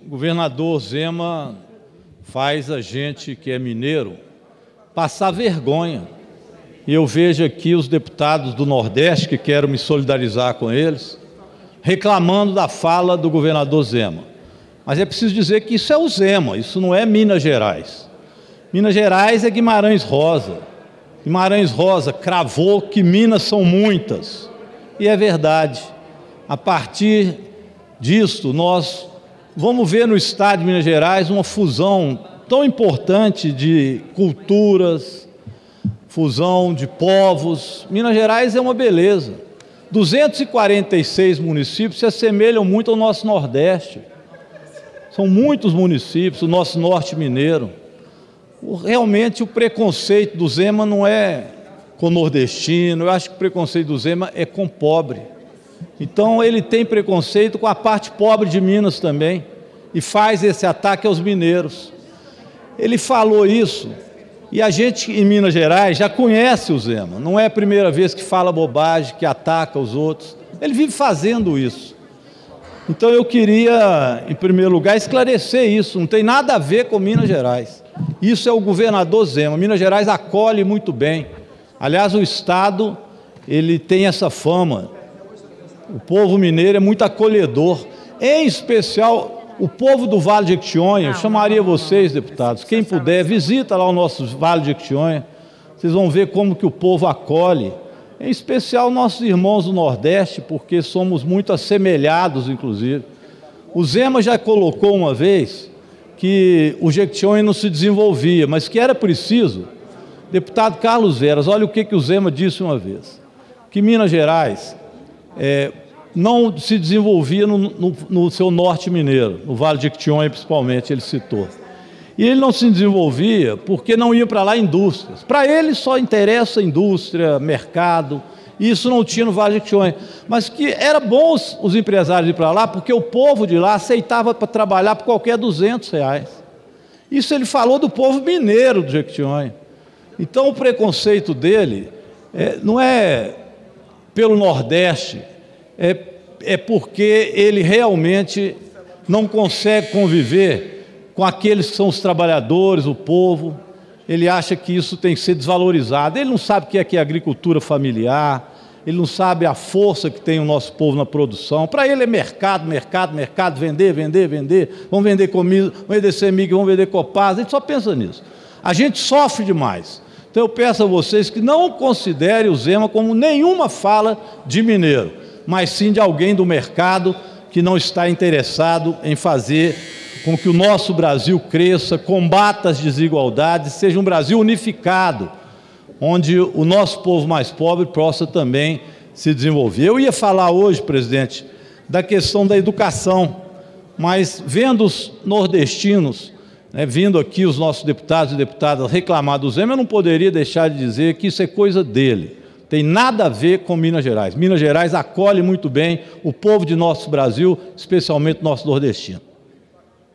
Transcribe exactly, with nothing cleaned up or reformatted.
O governador Zema faz a gente que é mineiro passar vergonha. E eu vejo aqui os deputados do Nordeste, que quero me solidarizar com eles, reclamando da fala do governador Zema. Mas é preciso dizer que isso é o Zema, isso não é Minas Gerais. Minas Gerais é Guimarães Rosa. Guimarães Rosa cravou que Minas são muitas. E é verdade. A partir disto, nós vamos ver no estado de Minas Gerais uma fusão tão importante de culturas, fusão de povos. Minas Gerais é uma beleza. duzentos e quarenta e seis municípios se assemelham muito ao nosso Nordeste. São muitos municípios, o nosso Norte mineiro. Realmente o preconceito do Zema não é com o nordestino, eu acho que o preconceito do Zema é com o pobre. Então ele tem preconceito com a parte pobre de Minas também e faz esse ataque aos mineiros. Ele falou isso e a gente em Minas Gerais já conhece o Zema, não é a primeira vez que fala bobagem, que ataca os outros, ele vive fazendo isso. Então eu queria, em primeiro lugar, esclarecer isso, não tem nada a ver com Minas Gerais. Isso é o governador Zema. Minas Gerais acolhe muito bem. Aliás, o Estado ele tem essa fama. O povo mineiro é muito acolhedor. Em especial, o povo do Vale de Jequitinhonha. Eu chamaria vocês, deputados, quem puder, visita lá o nosso Vale de Jequitinhonha. Vocês vão ver como que o povo acolhe. Em especial, nossos irmãos do Nordeste, porque somos muito assemelhados, inclusive. O Zema já colocou uma vez que o Jequitinhonha não se desenvolvia, mas que era preciso. Deputado Carlos Veras, olha o que, que o Zema disse uma vez, que Minas Gerais é, não se desenvolvia no, no, no seu norte mineiro, no Vale de Jequitinhonha principalmente, ele citou. E ele não se desenvolvia porque não iam para lá indústrias. Para ele só interessa indústria, mercado, e isso não tinha no Vale de Jequitinhonha. Mas que era bom os, os empresários ir para lá, porque o povo de lá aceitava para trabalhar por qualquer duzentos reais. Isso ele falou do povo mineiro do Jequitinhonha. Então o preconceito dele é, não é pelo Nordeste, é, é porque ele realmente não consegue conviver com aqueles que são os trabalhadores, o povo. Ele acha que isso tem que ser desvalorizado. Ele não sabe o que é, que é agricultura familiar, ele não sabe a força que tem o nosso povo na produção. Para ele é mercado, mercado, mercado, vender, vender, vender. Vamos vender comida, vamos vender semig, vamos vender Copasa. A gente só pensa nisso. A gente sofre demais. Então eu peço a vocês que não considerem o Zema como nenhuma fala de mineiro, mas sim de alguém do mercado que não está interessado em fazer com que o nosso Brasil cresça, combata as desigualdades, seja um Brasil unificado, onde o nosso povo mais pobre possa também se desenvolver. Eu ia falar hoje, presidente, da questão da educação, mas vendo os nordestinos, né, vindo aqui os nossos deputados e deputadas reclamar do Zema, eu não poderia deixar de dizer que isso é coisa dele. Tem nada a ver com Minas Gerais. Minas Gerais acolhe muito bem o povo de nosso Brasil, especialmente nosso nordestino.